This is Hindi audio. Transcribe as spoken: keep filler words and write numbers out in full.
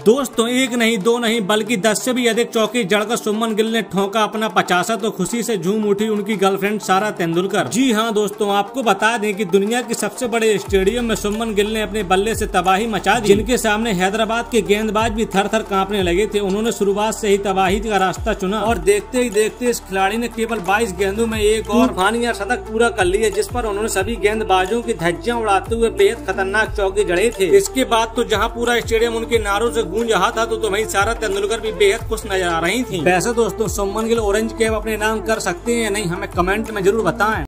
दोस्तों एक नहीं दो नहीं बल्कि दस से भी अधिक चौके जड़कर शुभमन गिल ने ठोका अपना पचासा तो खुशी से झूम उठी उनकी गर्लफ्रेंड सारा तेंदुलकर। जी हाँ दोस्तों, आपको बता दें कि दुनिया के सबसे बड़े स्टेडियम में शुभमन गिल ने अपने बल्ले से तबाही मचा दी, जिनके सामने हैदराबाद के गेंदबाज भी थर थर कांपने लगे थे। उन्होंने शुरुआत से ही तबाही का रास्ता चुना और देखते ही देखते इस खिलाड़ी ने केवल बाईस गेंदों में एक और तूफानी शतक पूरा कर लिया, जिस पर उन्होंने सभी गेंदबाजों की धज्जियां उड़ाते हुए बेहद खतरनाक चौके जड़े थे। इसके बाद तो जहां पूरा स्टेडियम उनके नारों से गूंज रहा था, तो, तो वहीं सारा तेंदुलकर भी बेहद खुश नजर आ रही थी। वैसे दोस्तों शुभमन गिल ऑरेंज कैप अपने नाम कर सकते हैं या नहीं, हमें कमेंट में जरूर बताएं।